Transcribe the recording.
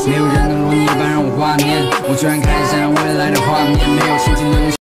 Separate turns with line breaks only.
没有人能如你般让我挂念。我居然开始想象未来的画面，没有心情能